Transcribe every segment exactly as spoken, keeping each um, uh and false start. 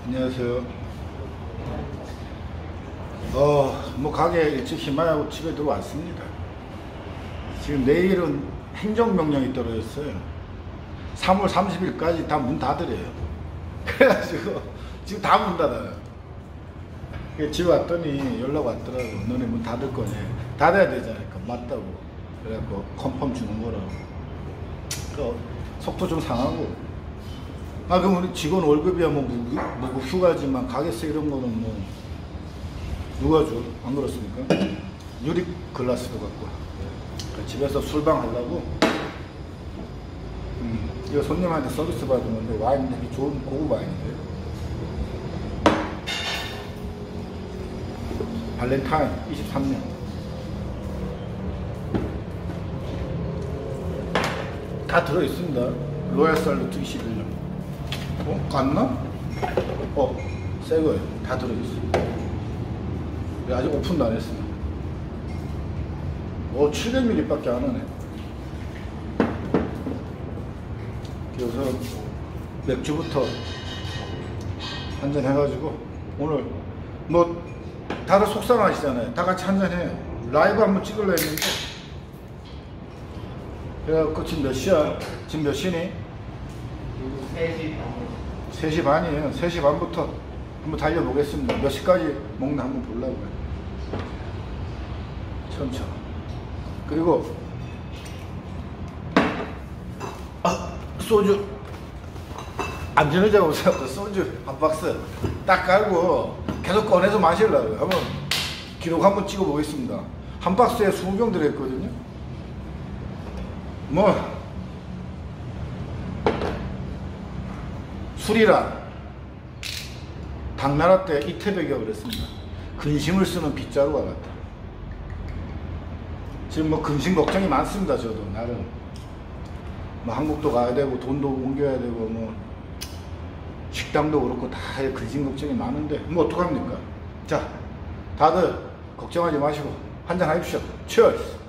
안녕하세요. 어, 뭐 가게 일찍 희망하고 집에 들어왔습니다. 지금 내일은 행정명령이 떨어졌어요. 삼월 삼십일까지 다 문 닫으래요. 그래가지고 지금 다 문 닫아요. 집에 왔더니 연락 왔더라고. 너네 문 닫을 거냐. 닫아야 되잖아요. 맞다고. 그래갖고 컨펌 주는 거라고. 그 속도 좀 상하고. 아, 그럼 우리 직원 월급이야 뭐 무급, 무급 휴가지만 가게세 이런 거는 뭐 누가 줘? 안 그렇습니까? 유리 글라스도 갖고 집에서 술방 하려고. 음, 이거 손님한테 서비스 받은 건데 와인 되게 좋은 고급 와인인데요. 발렌타인 이십삼 년. 다 들어있습니다. 로얄 살루트 이십일 년. 어? 깠나? 어? 새거예요. 다 들어있어. 아직 오픈도 안 했어요. 어, 칠백 밀리리터 밖에 안 하네. 그래서 맥주부터 한잔 해가지고 오늘 뭐 다들 속상하시잖아요. 다 같이 한잔 해요. 라이브 한번 찍으려 했는데 그래갖고 지금 몇 시야? 지금 몇 시니? 세 시 반. 세 시 반이에요. 세 시 반부터 한번 달려보겠습니다. 몇 시까지 먹나 한번 보려고요. 천천히. 그리고 아, 소주 안전의자 오세요. 소주 한 박스 딱 깔고 계속 꺼내서 마시려고요. 한번 기록 한번 찍어 보겠습니다. 한 박스에 이십 병 들어있거든요. 뭐 술이라 당나라 때 이태백이가 그랬습니다. 근심을 쓰는 빗자루와 같다. 지금 뭐 근심 걱정이 많습니다. 저도 나름 뭐 한국도 가야 되고 돈도 옮겨야 되고 뭐 식당도 그렇고 다 근심 걱정이 많은데 뭐 어떡합니까? 자, 다들 걱정하지 마시고 한잔 하십시오. 치얼스.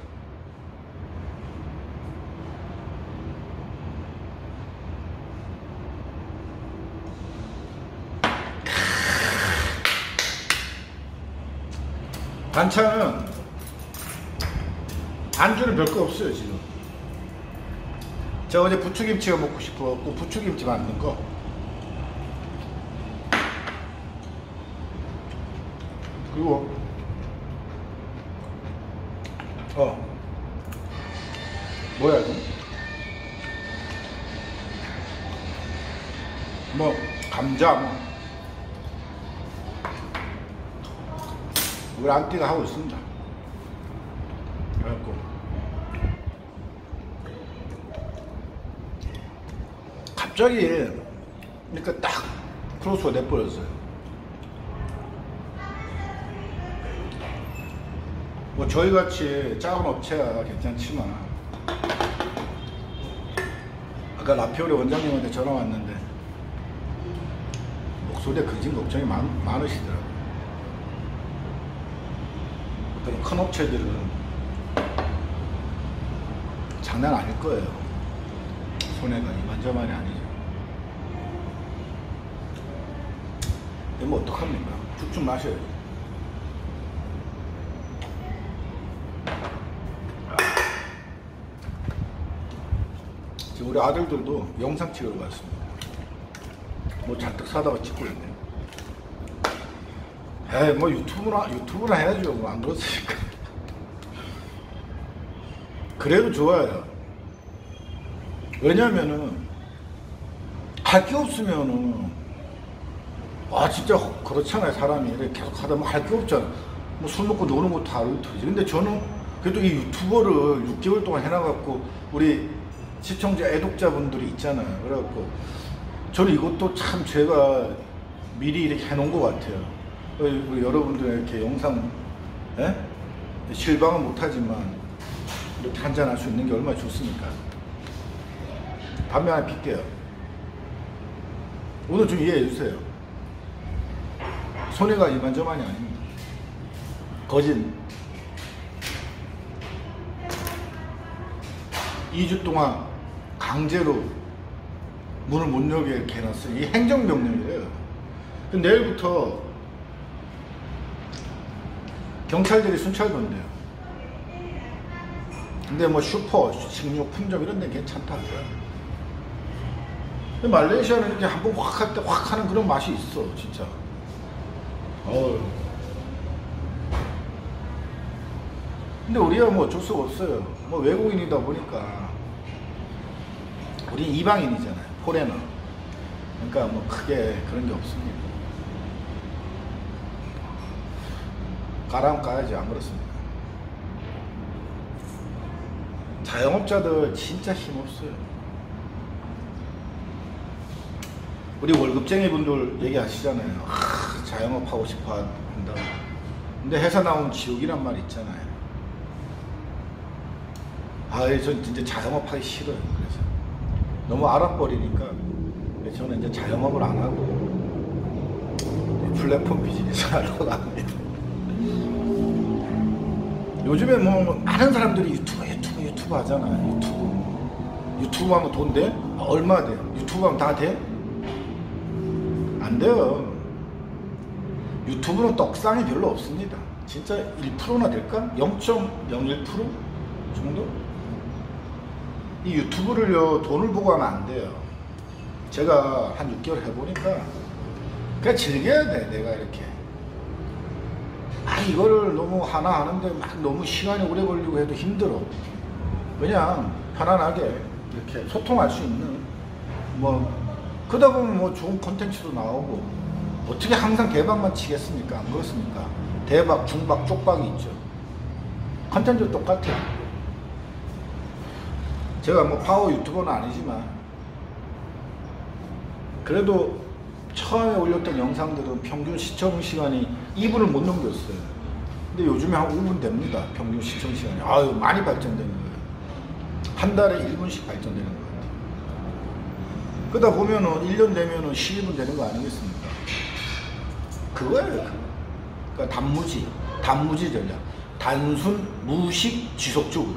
반찬은 안주는 별거 없어요. 지금 제가 어제 부추김치가 먹고 싶어갖고 부추김치 만든 거. 그리고 어 뭐야 이거 뭐 감자 뭐 우리 안티가 하고 있습니다. 그래갖고 갑자기 그러니까 딱 크로스가 내버렸어요. 뭐 저희같이 작은 업체가 괜찮지만 아까 라피오리 원장님한테 전화 왔는데 목소리에 근심 걱정이 많, 많으시더라고요. 그런 큰 업체들은 장난 아닐 거예요. 손해가 이만저만이 아니죠. 근데 뭐 어떡합니까? 쭉쭉 마셔야지. 지금 우리 아들들도 영상 찍으러 갔습니다. 뭐 잔뜩 사다가 찍고 있네요. 에이, 뭐 유튜브나 유튜브나 해야죠. 뭐 안 그렇습니까? 그래도 좋아요. 왜냐면은 할 게 없으면은 아 진짜 그렇잖아요. 사람이 이렇게 계속 하다 보면 할 게 없잖아. 뭐 술 먹고 노는 것도 하루 터지. 근데 저는 그래도 이 유튜버를 육 개월 동안 해놔갖고 우리 시청자 애독자분들이 있잖아요. 그래갖고 저는 이것도 참 제가 미리 이렇게 해놓은 것 같아요. 우리 여러분들 이렇게 영상 에? 실방은 못하지만 이렇게 한잔할 수 있는 게 얼마나 좋습니까? 담배 하나 필게요. 오늘 좀 이해해 주세요. 손해가 이만저만이 아닙니다. 거진 이 주 동안 강제로 문을 못 열게 이렇게 해놨어요. 이 행정명령이래요. 내일부터 경찰들이 순찰본대요. 근데 뭐 슈퍼, 식료품점 이런 데는 괜찮다 하더라고요. 근데 말레이시아는 이렇게 한번 확 할 때 확 하는 그런 맛이 있어, 진짜. 어우. 근데 우리가 뭐 어쩔 수가 없어요. 뭐 외국인이다 보니까. 우린 이방인이잖아요. 포레너. 그러니까 뭐 크게 그런 게 없습니다. 가라면 가야지, 안 그렇습니다. 자영업자들 진짜 힘없어요. 우리 월급쟁이 분들 얘기하시잖아요. 아, 자영업 하고 싶어 한다. 근데 회사 나오면 지옥이란 말 있잖아요. 아, 전 진짜 자영업 하기 싫어요. 그래서 너무 알아버리니까 저는 이제 자영업을 안 하고 플랫폼 비즈니스 하려고 합니다. 요즘에 뭐 많은 사람들이 유튜브 유튜브 유튜브 하잖아요. 유튜브 유튜브 하면 돈 돼? 아, 얼마 돼? 유튜브 하면 다 돼? 안 돼요. 유튜브는 떡상이 별로 없습니다. 진짜 일 퍼센트나 될까? 영 점 영일 퍼센트 정도? 이 유튜브를요 돈을 보고 하면 안 돼요. 제가 한 육 개월 해보니까 그냥 즐겨야 돼. 내가 이렇게 아 이거를 너무 하나 하는데 막 너무 시간이 오래 걸리고 해도 힘들어. 그냥 편안하게 이렇게 소통할 수 있는 뭐 그러다 보면 뭐 좋은 콘텐츠도 나오고 어떻게 항상 대박만 치겠습니까? 안 그렇습니까? 대박, 중박, 쪽박이 있죠. 콘텐츠 똑같아요. 제가 뭐 파워 유튜버는 아니지만 그래도 처음에 올렸던 영상들은 평균 시청 시간이 이 분을 못 넘겼어요. 근데 요즘에 한 오 분 됩니다. 평균 시청 시간이. 아유, 많이 발전되는 거예요. 한 달에 일 분씩 발전되는 것 같아요. 그러다 보면은 일 년 되면은 십이 분 되는 거 아니겠습니까? 그거예요. 그거. 그러니까 단무지, 단무지 전략. 단순, 무식, 지속적으로.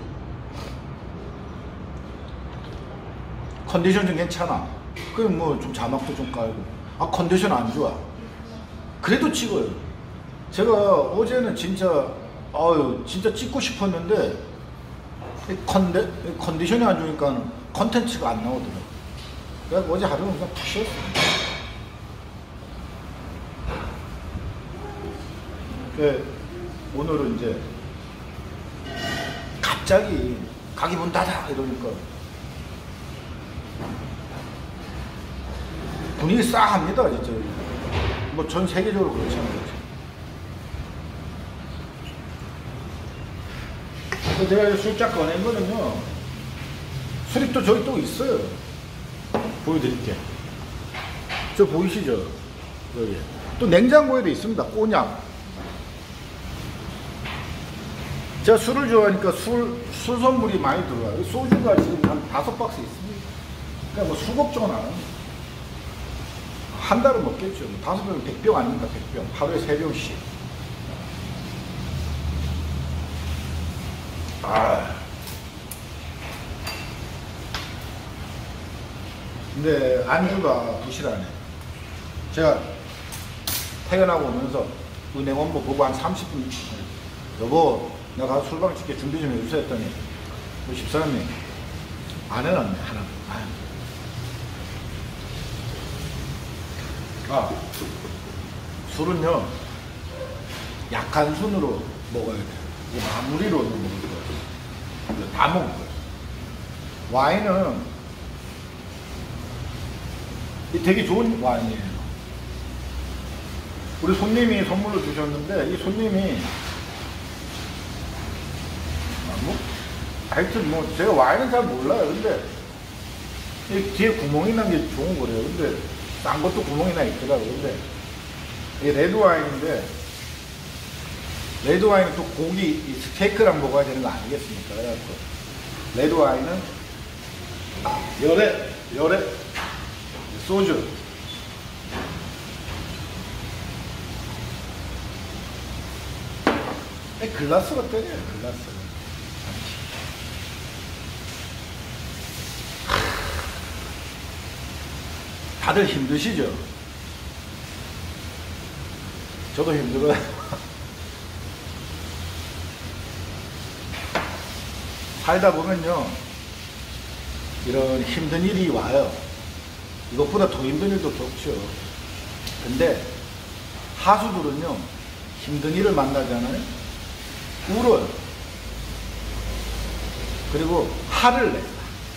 컨디션 좀 괜찮아. 그럼 뭐 좀 자막도 좀 깔고. 아, 컨디션 안 좋아. 그래도 찍어요. 제가 어제는 진짜, 아유, 진짜 찍고 싶었는데, 컨데, 컨디션이 안 좋으니까 컨텐츠가 안 나오더라고요. 그래서 어제 하루는 그냥 푹 쉬었어요. 그 오늘은 이제 갑자기 가게 문 닫아 이러니까 분위기 싸합니다 진짜. 뭐 전 세계적으로 그렇잖아요. 그래서 제가 술짝 꺼낸 거는요, 술이 또 저기 또 있어요. 보여드릴게요. 저 보이시죠? 여기 또 냉장고에도 있습니다. 꼬냑. 제가 술을 좋아하니까 술, 술 선물이 많이 들어와요. 소주가 지금 한 다섯 박스 있습니다. 그러니까 뭐 술 걱정은 안 합니다. 한 달은 먹겠죠. 다섯 병은 백 병 아닙니까? 백 병. 하루에 세 병씩. 아. 근데 안주가 부실하네. 제가 퇴근하고 오면서 은행 업무 보고 한 삼십 분, 여보, 내가 가서 술방 찍게 준비 좀 해주세요 했더니, 우리 집사람이 안 해놨네, 하나. 아, 술은요, 약한 순으로 먹어야 돼요. 마무리로는 먹을 거예요. 다 먹을 거예요. 와인은 되게 좋은 와인이에요. 우리 손님이 선물로 주셨는데, 이 손님이 뭐, 하여튼 뭐 제가 와인은 잘 몰라요. 근데 이 뒤에 구멍이 난 게 좋은 거래요. 근데 딴 것도 구멍이 나 있더라고요. 근데 이게 레드 와인인데, 레드 와인은 또 고기 이 스테이크랑 먹어야 되는 거 아니겠습니까? 그래갖고 레드 와인은 열에 열에 소주. 에, 글라스가 때려요. 글라스. 다들 힘드시죠? 저도 힘들어요. 살다 보면요, 이런 힘든 일이 와요. 이것보다 더 힘든 일도 좋죠. 근데 하수들은요, 힘든 일을 만나잖아요. 울어요. 그리고 화를 내요.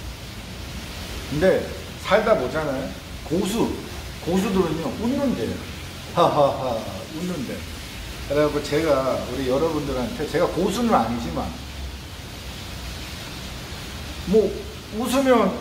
근데 살다 보잖아요. 고수, 고수들은요, 웃는데요. 하하하, 웃는데. 그래갖고 제가, 우리 여러분들한테, 제가 고수는 아니지만, 뭐, 웃으면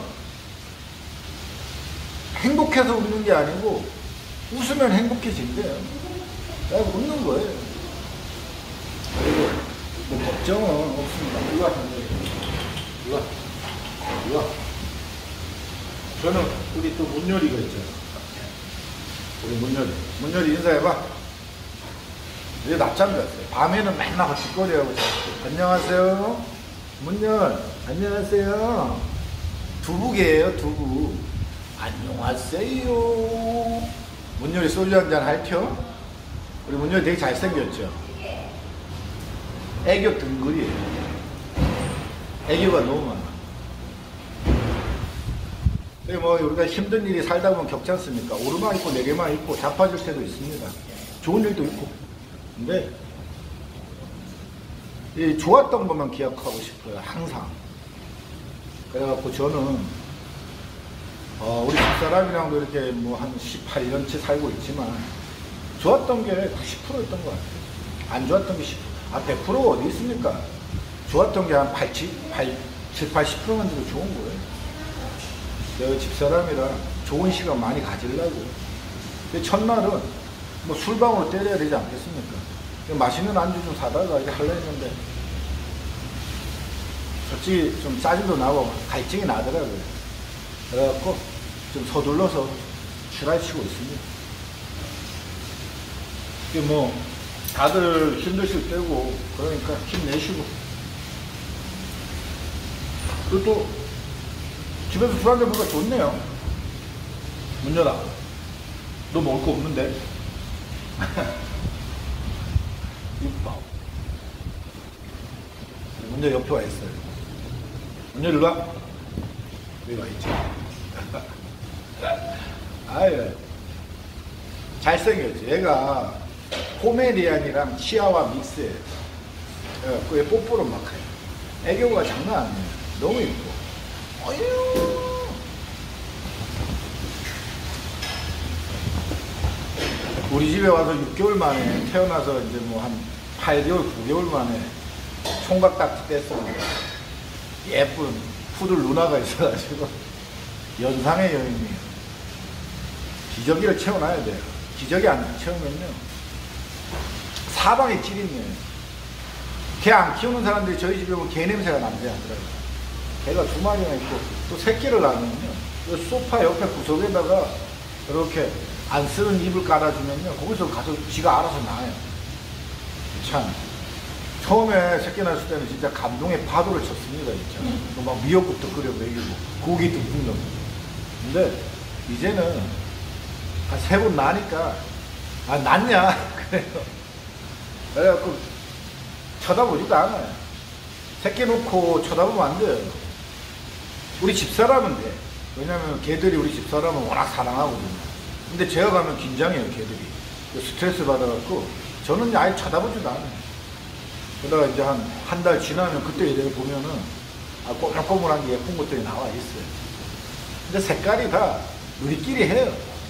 행복해서 웃는 게 아니고, 웃으면 행복해진대요. 그래서 웃는 거예요. 그리고, 뭐, 걱정은 없습니다. 이리 와, 이리 와. 이리 와. 저는, 우리 또 문열이가 있잖아. 우리 문열이. 문열이 인사해봐. 이제 낮잠 잤어요. 밤에는 맨날 헛짓거리하고 있어요. 안녕하세요. 문열. 안녕하세요. 두부개예요, 두부. 안녕하세요. 문열이 소주 한잔 할텨? 우리 문열이 되게 잘생겼죠? 애교 등글이에요. 애교가 너무 많아. 뭐 우리가 힘든 일이 살다 보면 겪지 않습니까? 오르막 있고 내게만 있고 자빠질 때도 있습니다. 좋은 일도 있고. 근데 이 좋았던 것만 기억하고 싶어요. 항상. 그래갖고 저는 어 우리 집사람이랑도 이렇게 뭐 한 십팔 년치 살고 있지만 좋았던 게 구십 퍼센트였던 것 같아요. 안 좋았던 게 십 퍼센트. 아 백 퍼센트 어디 있습니까? 좋았던 게 한 팔십, 칠, 팔십 퍼센트만 돼도 좋은 거예요. 내가 집사람이랑 좋은 시간 많이 가지려고. 근데 첫날은 뭐 술방으로 때려야 되지 않겠습니까? 맛있는 안주 좀 사다가 이렇게 하려 했는데, 솔직히 좀 짜증도 나고 갈증이 나더라고요. 그래갖고 좀 서둘러서 출하치고 있습니다. 이게 뭐, 다들 힘드실 때고, 그러니까 힘내시고. 그리고 또, 집에서 술 한잔 먹으니까 좋네요. 문열아, 너 먹을 거 없는데? 이뻐. 문열 옆에 와 있어요. 문열 일로 와. 여기 와 있지. 아유, 잘생겼지. 얘가 포메리안이랑 치아와 믹스예요. 그게 뽀뽀로 막 해요. 애교가 장난 아니에요. 너무 이뻐. 어휴. 우리 집에 와서 육 개월 만에 태어나서 이제 뭐 한 팔 개월, 구 개월 만에 총각딱지 뗐습니다. 예쁜 푸들 누나가 있어가지고 연상의 여인이에요. 기저귀를 채워놔야 돼요. 기저귀 안 채우면요 사방에 찌린내요. 개 안 키우는 사람들이 저희 집에 오면 개 냄새가 난대 하더라고요. 개가 두 마리나 있고, 또 새끼를 낳으면요, 소파 옆에 구석에다가 이렇게 안 쓰는 이불 깔아주면요, 거기서 가서 지가 알아서 나요. 참. 처음에 새끼 낳았을 때는 진짜 감동의 파도를 쳤습니다, 진짜. 막 미역국도 끓여 먹이고, 고기도 굽는. 근데, 이제는 한 세 번 나니까, 아, 낫냐? 그래요. 그래갖고, 쳐다보지도 않아요. 새끼 놓고 쳐다보면 안 돼요. 우리 집사람은 돼. 왜냐면 걔들이 우리 집사람은 워낙 사랑하거든요. 근데 제가 가면 긴장해요, 걔들이. 스트레스 받아갖고, 저는 아예 쳐다보지도 않아요. 그러다가 이제 한, 한 달 지나면 그때 내가 보면은, 아, 꼬물꼬물한 게 예쁜 것들이 나와 있어요. 근데 색깔이 다 우리끼리 해요.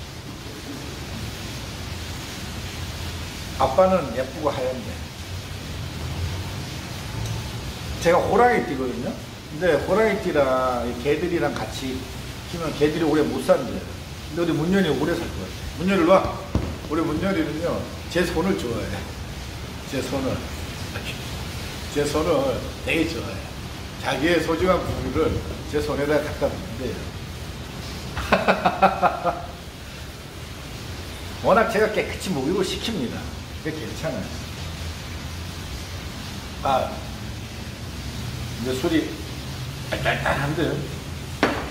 아빠는 예쁘고 하얀데. 제가 호랑이띠거든요. 근데 호랑이띠랑 개들이랑 같이 키면 개들이 오래 못 산대요. 근데 우리 문열이 오래 살 것 같아요. 문열이 일로 와. 우리 문열이는요, 제 손을 좋아해요. 제 손을. 제 손을 되게 좋아해요. 자기의 소중한 부위를 제 손에다 갖다 놓는데요. 워낙 제가 깨끗이 목욕을 시킵니다. 그게 괜찮아요. 아, 근데 술이 딸딸한데요.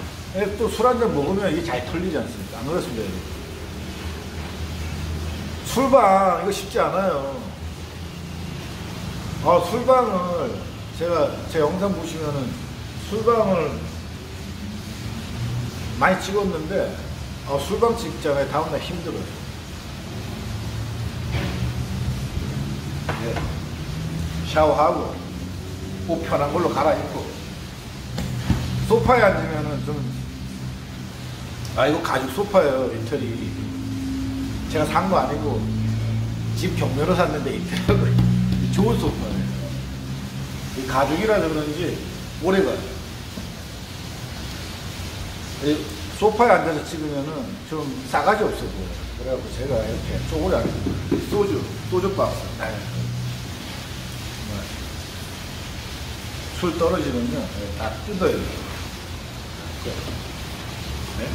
또 술 한잔 먹으면 이게 잘 털리지 않습니까? 안 그렇습니다. 술방 이거 쉽지 않아요. 아, 술방을 제가 제 영상 보시면은 술방을 많이 찍었는데 아, 술방 찍잖아요. 다음날 힘들어요. 네. 샤워하고 옷 편한 걸로 갈아입고 소파에 앉으면은 좀 아 이거 가죽 소파예요. 이태리 제가 산 거 아니고 집 경매로 샀는데 이태리 좋은 소파예요. 이 가죽이라서 그런지 오래가요. 이 소파에 앉아서 찍으면은 좀 싸가지 없어 보여요. 그래갖고 제가 이렇게 쪼그려 앉고 소주 소주 박스 술 떨어지면요 다 뜯어요. 네?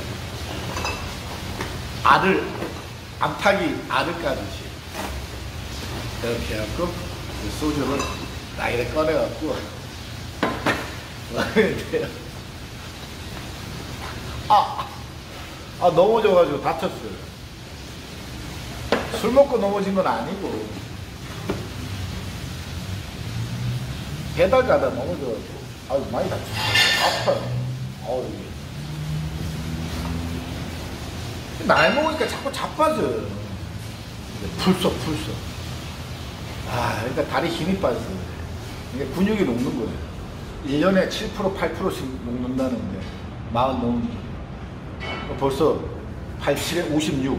알을 암탉이 알을 까듯이 이렇게 해갖고 소주를 딱 이렇게 꺼내갖고 아, 아 넘어져가지고 다쳤어요. 술 먹고 넘어진 건 아니고 배달 가다 넘어져가지고 아유 많이 다쳤어요. 아파요. 아우 이게 나이 먹으니까 자꾸 자빠져요. 풀썩 풀썩. 아 그러니까 다리 힘이 빠져서 그래. 이게 근육이 녹는 거예요. 일 년에 칠 퍼센트 팔 퍼센트씩 녹는다는데 마흔 넘으면 벌써 팔십칠에 오십육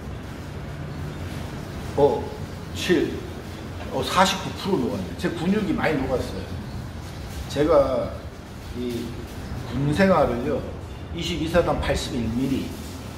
어 칠 어 사십구 퍼센트 녹았네. 제 근육이 많이 녹았어요. 제가 이 군 생활을요 이십이 사단 팔십일 밀리미터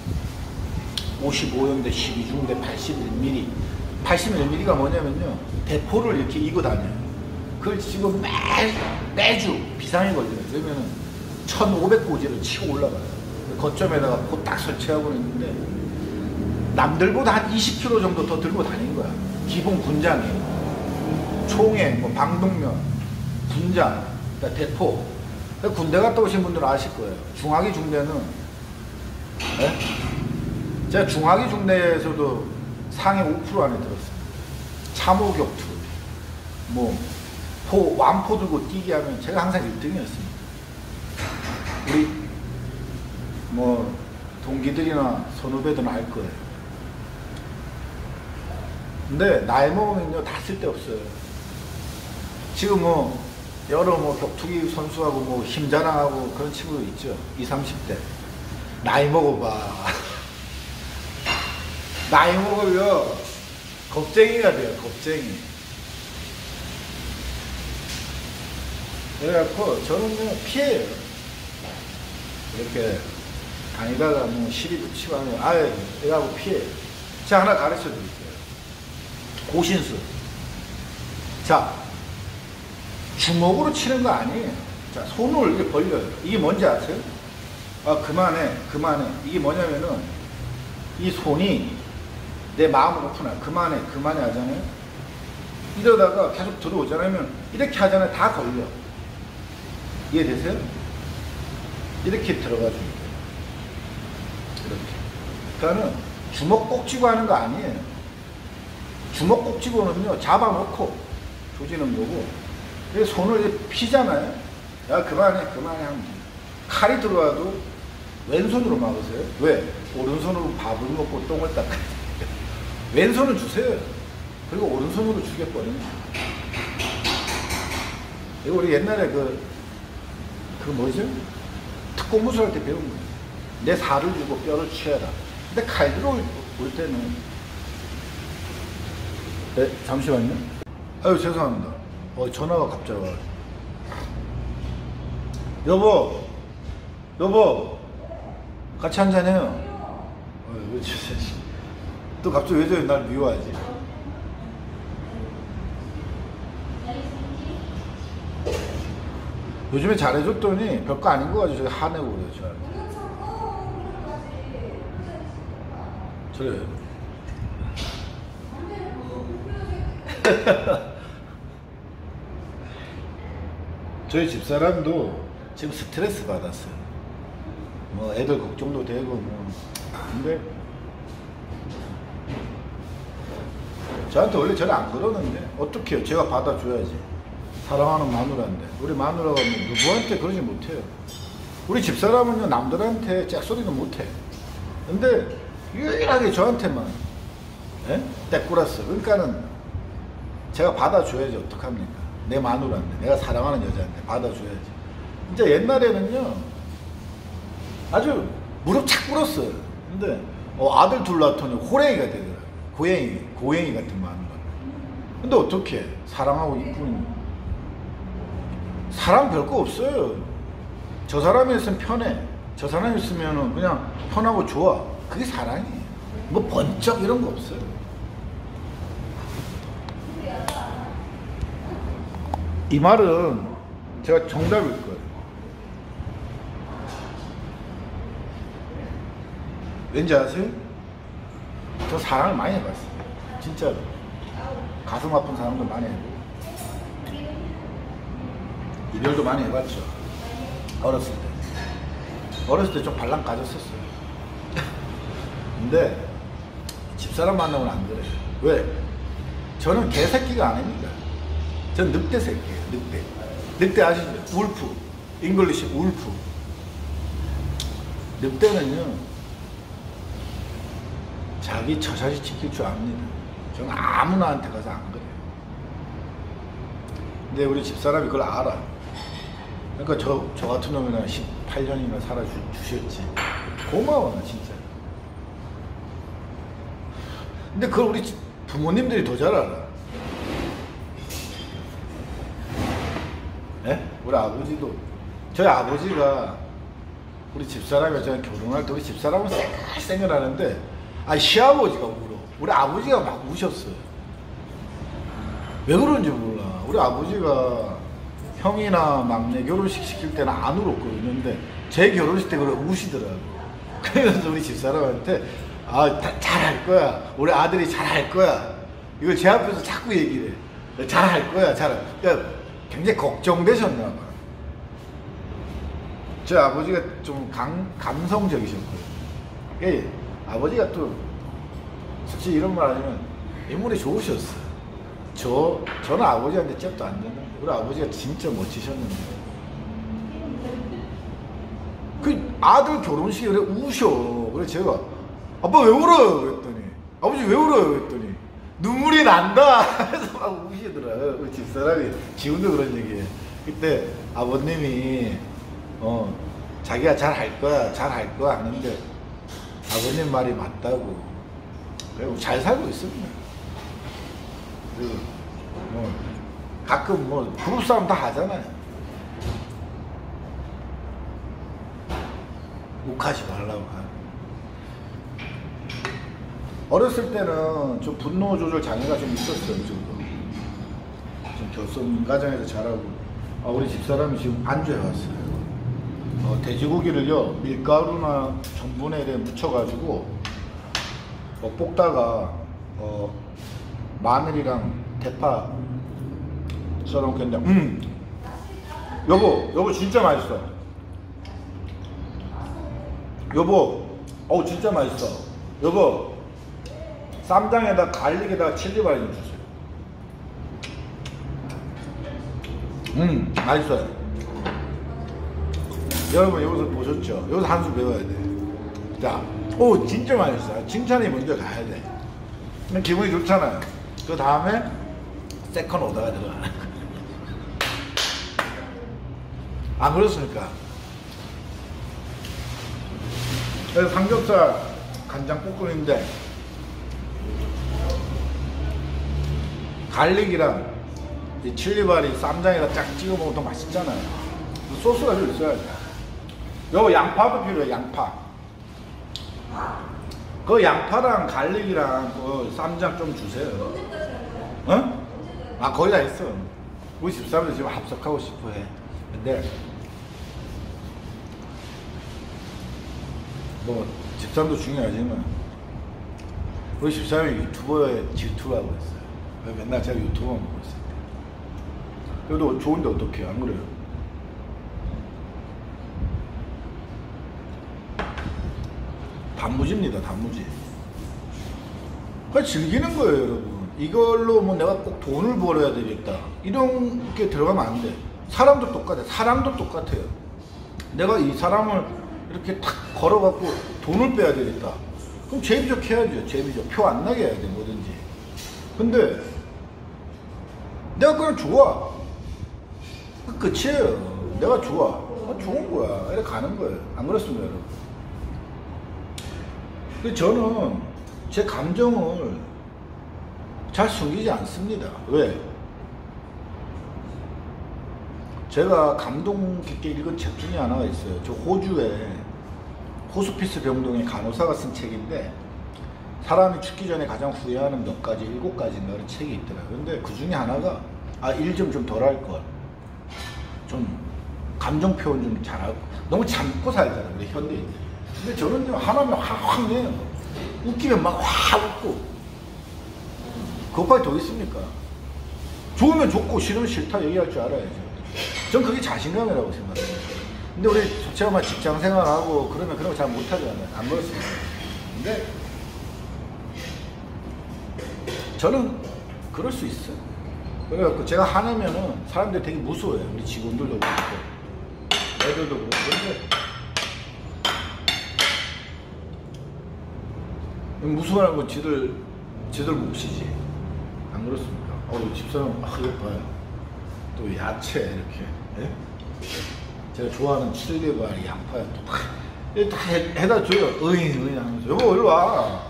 오십오 연대 십이 중대 팔십일 밀리미터 팔십일 밀리미터가 뭐냐면요 대포를 이렇게 이고 다녀요. 그걸 지금 매, 매주 비상이 걸려요. 그러면 천오백 고지를 치고 올라가요. 거점에다가 포 딱 설치하고 있는데 남들보다 한 이십 킬로그램 정도 더 들고 다닌 거야. 기본 군장이에요. 총에 뭐 방독면 군장 그러니까 대포. 군대 갔다 오신 분들은 아실 거예요. 중화기 중대는 네? 제가 중화기 중대에서도 상위 오 퍼센트 안에 들었어요. 참호 격투 뭐 포, 완포 들고 뛰기 하면 제가 항상 일 등이었습니다. 우리 뭐 동기들이나 선후배들은 알 거예요. 근데 나이 먹으면요 다 쓸데없어요. 지금 뭐 여러 뭐 격투기 선수하고 뭐 힘자랑하고 그런 친구도 있죠. 이십, 삼십 대 나이 먹어봐. 나이 먹으면 겁쟁이가 돼요. 겁쟁이. 그래갖고 저는 그냥 피해요. 이렇게 다니다가 뭐 시비 붙이고 하면 아예 이거하고 피해요. 제가 하나 가르쳐 드릴게요. 고신수. 자, 주먹으로 치는 거 아니에요. 자, 손을 이렇게 벌려요. 이게 뭔지 아세요? 아, 그만해, 그만해. 이게 뭐냐면은 이 손이 내 마음을 오픈해. 그만해, 그만해 하잖아요. 이러다가 계속 들어오잖아요. 이렇게 하잖아요. 다 걸려. 이해되세요? 이렇게 들어가 줍니다. 이렇게. 그러니까는 주먹 꼭 쥐고 하는 거 아니에요. 주먹 꼭 쥐고는요, 잡아놓고 조지는 거고, 그래서 손을 이렇게 피잖아요. 야, 그만해, 그만해 하면 돼요. 칼이 들어와도 왼손으로 막으세요. 왜? 오른손으로 밥을 먹고 똥을 닦아요. 왼손은 주세요. 그리고 오른손으로 죽여버립니다. 이거 우리 옛날에 그, 그 뭐죠? 특공무술 할 때 배운 거예요. 내 살을 주고 뼈를 취해라. 근데 칼 들어올 때는, 네, 잠시만요. 아유, 죄송합니다. 어, 전화가 갑자기 와요. 여보, 여보, 같이 한잔해요. 어, 왜 주세요? 또 갑자기 왜 저래 날 미워하지? 요즘에 잘해줬더니 별거 아닌 거 가지고 저기 화내고 그래요, 저한테. 저래요. 저희 집사람도 지금 스트레스 받았어요. 뭐 애들 걱정도 되고 뭐. 근데 저한테 원래 저는 안 그러는데 어떻게 해요? 제가 받아줘야지. 사랑하는 마누라인데 우리 마누라가 뭐 누구한테 그러지 못해요. 우리 집사람은요 남들한테 짝소리도 못해. 근데 유일하게 저한테만 예? 떼꾸라스. 그러니까는 제가 받아줘야지. 어떡합니까? 내 마누라인데 내가 사랑하는 여자인데 받아줘야지. 진짜 옛날에는요 아주 무릎 착 꿇었어요. 근데 어, 아들 둘 낳더니 호랭이가 되더라고요. 고양이, 고양이 같은 마누라. 근데 어떻게 사랑하고 이쁜 사람 별거 없어요. 저 사람이 있으면 편해. 저 사람이 있으면 그냥 편하고 좋아. 그게 사랑이에요. 뭐 번쩍 이런 거 없어요. 이 말은 제가 정답일 거예요. 왠지 아세요? 저 사랑을 많이 해봤어요. 진짜로. 가슴 아픈 사람도 많이 해보고 이별도 많이 해봤죠. 어렸을 때 어렸을 때 좀 발랑 가졌었어요. 근데 집사람 만나면 안 그래요. 왜? 저는 개새끼가 아닙니다. 전 늑대 새끼예요. 늑대. 늑대 아시죠? 울프. 잉글리시 울프. 늑대는요 자기 처자식 지킬 줄 압니다. 저는 아무나한테 가서 안 그래요. 근데 우리 집사람이 그걸 알아. 그러니까 저, 저 같은 놈이랑 십팔 년이나 살아주셨지. 고마워, 나 진짜. 근데 그걸 우리 부모님들이 더 잘 알아. 예? 우리 아버지도, 저희 아버지가 우리 집사람이 저랑 결혼할 때 우리 집사람은 쌩쌩을 하는데, 아, 시아버지가 울어. 우리 아버지가 막 우셨어요. 왜 그런지 몰라. 우리 아버지가 형이나 막내 결혼식 시킬 때는 안 울었거든요. 근데 제 결혼식 때 그걸 우시더라고. 그래서 우리 집사람한테 아, 잘할 거야. 우리 아들이 잘할 거야. 이걸 제 앞에서 자꾸 얘기를 해. 잘할 거야. 잘. 그러니까 굉장히 걱정되셨나 봐. 제 아버지가 좀 감, 감성적이셨거든요. 그러니까 아버지가 또 솔직히 이런 말 하면 인물이 좋으셨어요. 저, 저는 아버지한테 잽도 안 되는데 우리 아버지가 진짜 멋지셨는데 그 아들 결혼식에 그래 우셔. 그래 제가 아빠 왜 울어요? 그랬더니 아버지 왜 울어요? 그랬더니 눈물이 난다. 그래서 막 우시더라고요. 우리 집사람이 지금도 그런 얘기해. 그때 아버님이 어 자기가 잘 할 거야 잘 할 거야 하는데 아버님 말이 맞다고. 그리고 잘 살고 있습니다. 그리고 뭐 가끔 뭐 부부싸움 다 하잖아요. 욱하지 말라고 하는. 어렸을 때는 좀 분노 조절 장애가 좀 있었어요. 저도 좀 결손 가정에서 자라고. 아, 우리 집사람이 지금 안주해 왔어요. 어, 돼지고기를요 밀가루나 전분에 이렇게 묻혀가지고 어, 볶다가 어, 마늘이랑 대파 썰어놓겠는데 음 여보 여보 진짜 맛있어. 여보 어우 진짜 맛있어. 여보 쌈장에다 갈릭에다가 칠리바리 좀 주세요. 음 맛있어요. 여러분 여기서 보셨죠? 여기서 한 수 배워야 돼. 자, 오 진짜 맛있어. 칭찬이 먼저 가야 돼. 기분이 좋잖아요. 그 다음에 세컨 오더가 들어가는 거야. 안 그렇습니까? 그래서 삼겹살 간장 볶음인데 갈릭이랑 이 칠리바리 쌈장에다 쫙 찍어 먹으면 더 맛있잖아요. 소스가 좀 있어야 돼. 요거 양파도 필요해. 양파. 그 양파랑 갈릭이랑 그 쌈장 좀 주세요. 어? 아 거의 다 있어. 우리 집사람들 지금 합석하고 싶어 해. 근데 뭐 집사람도 중요하지만 우리 집사람이 유튜버에 질투하고 있어요. 맨날 제가 유튜버 먹고 있을 때. 그래도 좋은데 어떡해. 안 그래요? 단무지입니다. 단무지. 그냥 즐기는 거예요 여러분. 이걸로 뭐 내가 꼭 돈을 벌어야 되겠다 이런 게 들어가면 안 돼. 사람도 똑같아. 사람도 똑같아요. 내가 이 사람을 이렇게 탁 걸어갖고 돈을 빼야 되겠다. 그럼 제비족 해야죠. 제비족. 표 안 나게 해야 돼. 뭐든지. 근데 내가 그냥 좋아. 그 끝이에요. 내가 좋아. 아, 좋은 거야. 이렇게 가는 거예요. 안 그렇습니까, 여러분? 근데 저는 제 감정을 잘 숨기지 않습니다. 왜? 제가 감동 깊게 읽은 책 중에 하나가 있어요. 저 호주에 호스피스 병동의 간호사가 쓴 책인데, 사람이 죽기 전에 가장 후회하는 몇 가지, 일곱 가지인가 그런 책이 있더라고요. 근데 그 중에 하나가, 아, 일 좀 좀 덜 할 걸. 좀, 감정 표현 좀 잘하고. 너무 참고 살잖아요, 우리 현대인들이. 근데 저는 하나면 확, 확 내요. 웃기면 막 확 웃고. 그것밖에 더 있습니까? 좋으면 좋고, 싫으면 싫다 얘기할 줄 알아야죠. 전 그게 자신감이라고 생각해요. 근데 우리 제가 막 직장 생활하고 그러면 그런 거 잘 못하잖아요. 안 그렇습니다. 근데 저는 그럴 수 있어요. 그래갖고 제가 화내면은 사람들이 되게 무서워요. 우리 직원들도 그렇고 애들도 그렇고. 근데 무서워하는 건 지들 지들 몫이지. 안 그렇습니까? 어, 집사람, 아, 이거 봐요. 또 야채 이렇게. 예? 제가 좋아하는 칠리바, 양파 또 다, 다 해, 해다 줘요. 어인, 어인 하면서. 여보, 일로 와.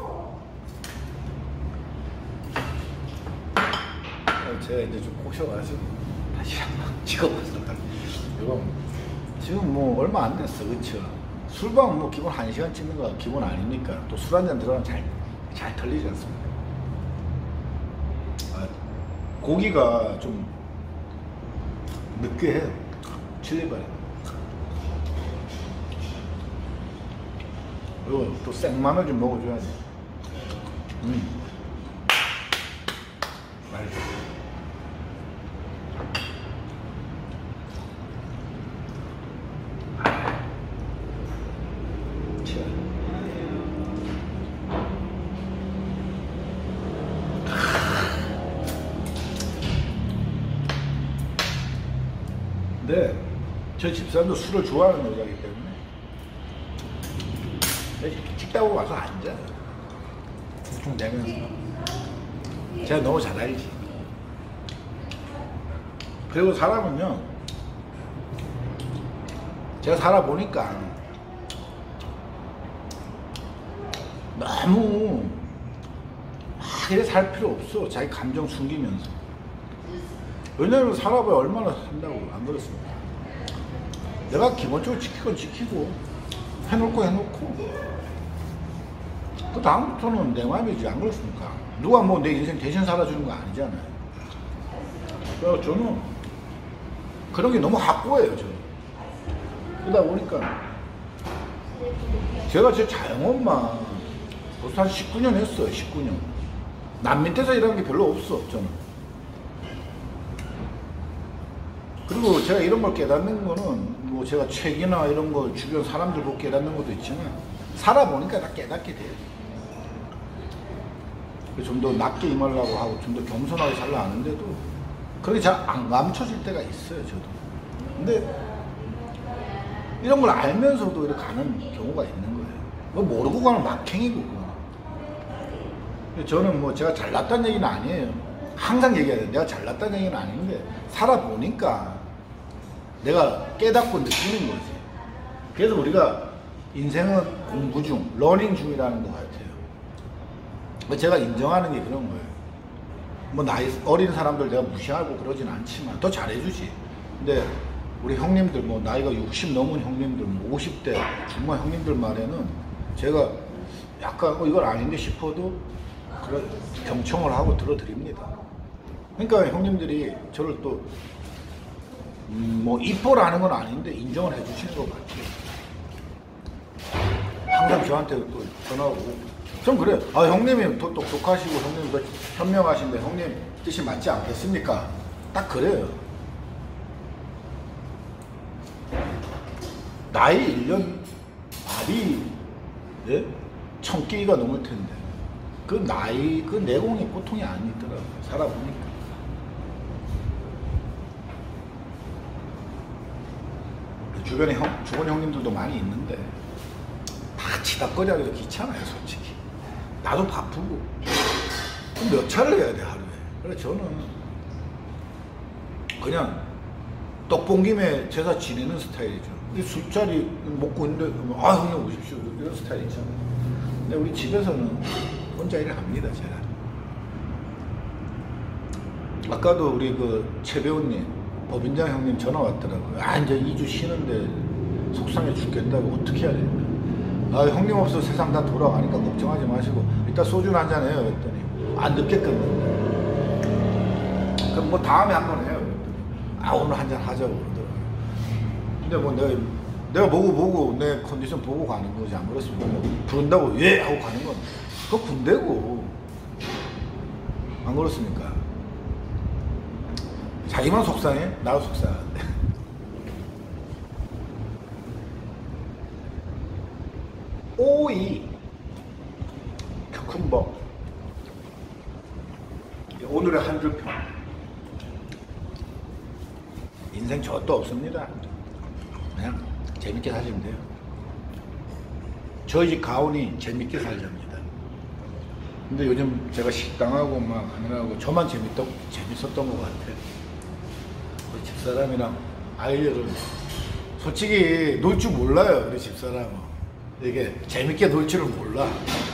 제가 이제 좀 꼬셔가지고 다시 한번 찍어봤어. 여보, 지금 뭐 얼마 안 됐어, 그쵸? 술방 뭐 기본 한 시간 찍는 거 기본 아닙니까? 또 술 한잔 들어가면 잘, 잘 털리지 않습니까? 아, 고기가 좀 느끼해요. 칠리바리. 그리고 또 생마늘 좀 먹어줘야지. 음. 맛있어. 근데 저 집사람도 술을 좋아하는 여자이기 때문에 식당으로 와서 앉아요. 좀 내면서. 제가 너무 잘 알지. 그리고 사람은요, 제가 살아보니까 너무 막 이래 살 필요 없어. 자기 감정 숨기면서. 왜냐면 살아봐야 얼마나 산다고. 안 그렇습니까? 내가 기본적으로 지킬 건 지키고 해놓고 해놓고 그 다음부터는 내 마음이지. 안 그렇습니까? 누가 뭐 내 인생 대신 살아주는 거 아니잖아요. 그래서 저는 그런 게 너무 확고해요. 저는. 그러다 보니까 제가 제 자영업만 벌써 한 십구 년 했어요. 십구 년. 남 밑에서 일하는 게 별로 없어. 저는. 그리고 제가 이런 걸 깨닫는 거는 뭐 제가 책이나 이런 거 주변 사람들 보고 깨닫는 것도 있지만 살아보니까 다 깨닫게 돼요. 좀 더 낮게 임하려고 하고 좀 더 겸손하게 살려 하는데도 그렇게 잘 안 감춰질 때가 있어요. 저도. 근데 이런 걸 알면서도 이렇게 가는 경우가 있는 거예요. 뭐 모르고 가는 막행이고. 저는 뭐 제가 잘났다는 얘기는 아니에요. 항상 얘기해요. 내가 잘났다는 얘기는 아닌데 살아보니까 내가 깨닫고 느끼는 거지. 그래서 우리가 인생은 공부 중, 러닝 중이라는 것 같아요. 제가 인정하는 게 그런 거예요. 뭐 나이 어린 사람들 내가 무시하고 그러진 않지만 더 잘해주지. 근데 우리 형님들 뭐 나이가 육십 넘은 형님들, 뭐 오십 대 중반 형님들 말에는 제가 약간 어, 이건 아닌데 싶어도 그런 경청을 하고 들어드립니다. 그러니까 형님들이 저를 또 음, 뭐 이뻐라는 건 아닌데 인정을 해주시는 것 같아요. 항상 저한테 또 전화오고. 전 그래요. 아, 형님이 더 똑똑하시고 형님 더 현명하신데 형님 뜻이 맞지 않겠습니까? 딱 그래요. 나이 일 년 말이 예? 천 끼가 넘을 텐데 그 나이, 그 내공이 보통이 아니더라고요. 살아보니까. 주변에 형, 좋은 형님들도 많이 있는데 다 치닥거리하기도 귀찮아요, 솔직히. 나도 바쁘고. 몇 차를 해야 돼, 하루에. 그래서 저는 그냥 떡 본 김에 제사 지내는 스타일이죠. 근데 술자리 먹고 있는데, 아, 형님 오십시오. 이런 스타일 있잖아요. 근데 우리 집에서는 혼자 일을 합니다, 제가. 아까도 우리 그 최 배우님, 법인장 형님 전화 왔더라고요. 아, 이제 이 주 쉬는데 속상해 죽겠다고 어떻게 해야 되냐. 아, 형님 없어 세상 다 돌아가니까 걱정하지 마시고 이따 소주 한잔 해요. 그랬더니 아, 늦게 끝났네. 그럼 뭐 다음에 한번 해요. 그랬더니 아, 오늘 한잔 하자고 그러더라고요. 근데 뭐 내가 내가 보고 보고 내 컨디션 보고 가는 거지. 안 그렇습니까? 뭐 부른다고 예 하고 가는 건 그거 군대고. 안 그렇습니까? 자기만 속상해? 나도 속상한데. 오이 큐컴버 오늘의 한 줄 평. 인생 저것도 없습니다. 그냥 재밌게 사시면 돼요. 저희 집 가온이 재밌게 살자입니다. 근데 요즘 제가 식당하고 막 하느라고 저만 재밌다, 재밌었던 것 같아요. 우리 집사람이랑 아이들은 솔직히 놀 줄 몰라요. 우리 집사람은 이게 재밌게 놀 줄을 몰라.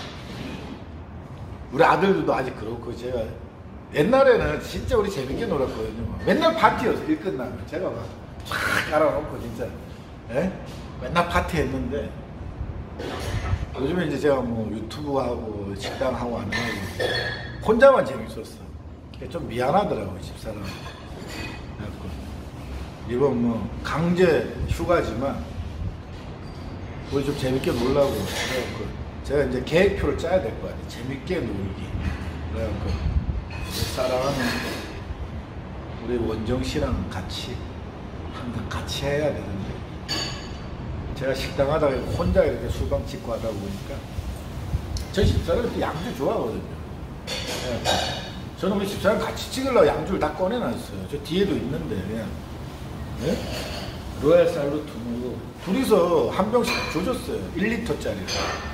우리 아들들도 아직 그렇고. 제가 옛날에는 진짜 우리 재밌게 놀았거든요. 맨날 파티였어. 일 끝나면 제가 막 쫙 깔아놓고 진짜 에? 맨날 파티 했는데 요즘에 이제 제가 뭐 유튜브 하고 식당 하고 안 하고 혼자만 재밌었어. 좀 미안하더라고요, 집사람. 그래갖고 이번 뭐 강제 휴가지만 우리 좀 재밌게 놀라고. 그래갖고 제가 이제 계획표를 짜야 될 거 아니에요. 재밌게 놀기. 그래갖고 사랑하는 우리 원정 씨랑 같이 항상 같이 해야 되는데 제가 식당 하다가 혼자 이렇게 술방 찍고 하다 보니까 저희 집사람이 또 양주 좋아하거든요. 그래갖고 저는 우리 집사람 같이 찍으려고 양주를 다 꺼내놨어요. 저 뒤에도 있는데 그냥 네? 로얄 살루트로 둘이서 한 병씩 조졌어요. 일 리터짜리를.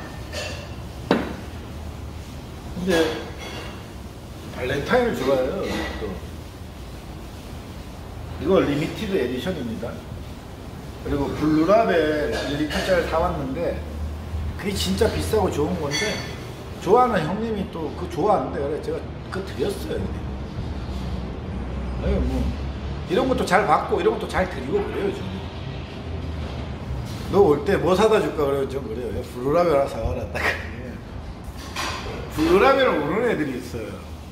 근데 발렌타인을 좋아해요. 또 이거 리미티드 에디션입니다. 그리고 블루라벨 일 리터짜리 사왔는데 그게 진짜 비싸고 좋은 건데 좋아하는 형님이 또 그거 좋아하는데 그래 제가 그거 드렸어요. 아니 뭐 이런 것도 잘 받고 이런 것도 잘 드리고 그래요. 저는 너 올 때 뭐 사다 줄까 그래요. 좀 그래요. 블루라벨 하나 사와라 딱. 블루라벨을 모르는 애들이 있어요.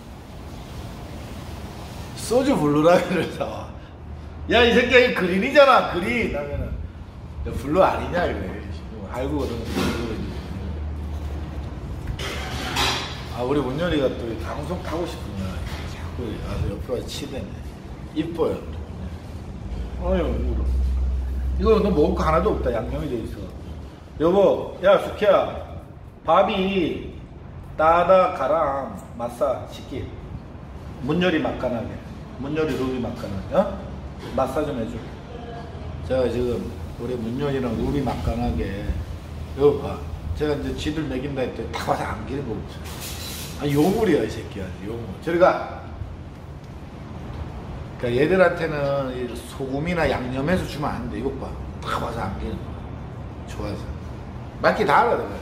소주 블루라벨을 사와. 야, 이 새끼야, 이 그린이잖아, 그린. 하면은, 야, 블루 아니냐, 이래. 알고 그러는 아, 우리 문열이가 또 방송 타고 싶으면 자꾸 와서 옆에 와서 치대네. 이뻐요. 어휴, 이거 너 먹을 거 하나도 없다. 양념이 돼 있어. 여보, 야, 숙희야. 밥이 따다 가랑 마사 시키. 문열이 맛간하게. 문열이 루비 맛간하게. 어? 마사 좀 해줘. 제가 지금 우리 문열이랑 루비 맛간하게. 여기 봐. 제가 이제 쥐들 먹인다 했더니 딱 와서 안기는 거 없어. 아, 요물이야, 이 새끼야. 요물. 저리 가. 그러니까 얘들한테는 소금이나 양념해서 주면 안 돼. 이것 봐. 딱 와서 안기는 거. 좋아서. 맞기 다 알아, 내가.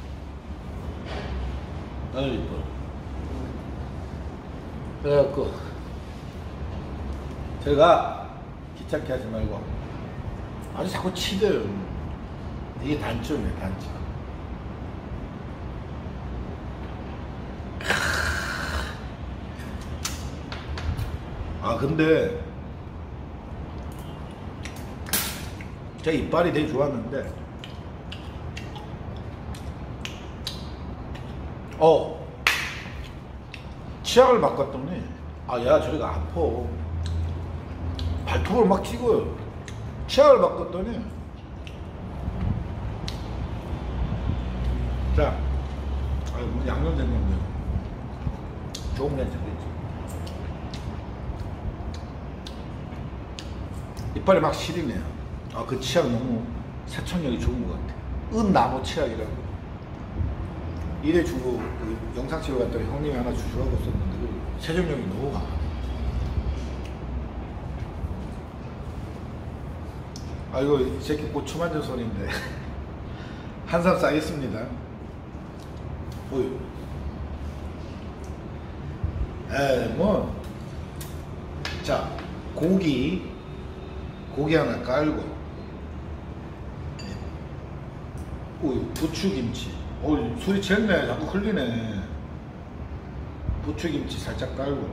아유, 이뻐. 그래갖고, 제가 귀찮게 하지 말고, 아주 자꾸 치대요. 이게 단점이에요, 단점. 아, 근데, 제 이빨이 되게 좋았는데, 어, 치약을 바꿨더니, 아, 야, 저리가 아파. 발톱을 막 찍어요. 치약을 바꿨더니, 자, 아, 뭐 양념된 건데요. 좋은 면적도 있죠. 이빨이 막 시리네요. 아, 그 치약 너무 세척력이 좋은 것 같아. 은나무 치약이라고. 이래 주고 그 영상 찍어 갔더니 형님이 하나 주시라고 썼는데 그 세정력이 너무 강하네. 아이고, 이 새끼 고추 만진 소리인데. 한삼 싸겠습니다. 뭐요? 에, 뭐. 자, 고기. 고기 하나 깔고. 오, 부추김치. 오, 소리 챘네. 자꾸 흘리네. 부추김치 살짝 깔고.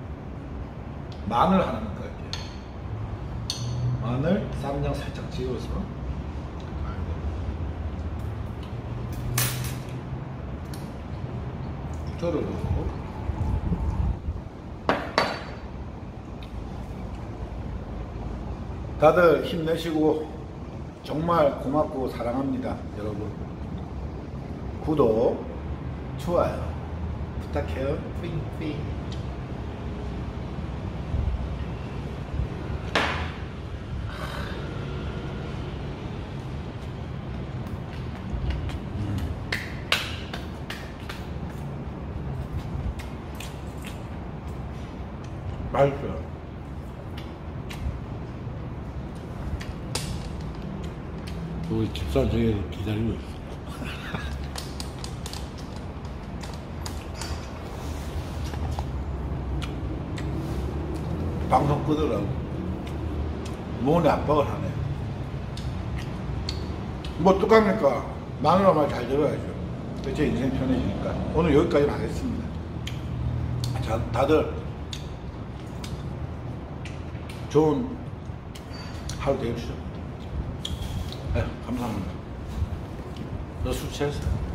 마늘 하나만 깔게요. 마늘, 쌈장 살짝 찍어서. 쪼르르. 다들 힘내시고 정말 고맙고 사랑합니다, 여러분. 구독, 좋아요 부탁해요. 뿌잉뿌잉. 맛있어요. 우리 집사 저기 기다리고 있어. 방송 끄더라고. 몸에 압박을 하네. 뭐 어떡합니까? 마누라 말 잘 들어야죠. 제 인생 편해지니까. 오늘 여기까지만 하겠습니다. 자, 다들 좋은 하루 되십시오. 네, 감사합니다. 너 술 취했어요?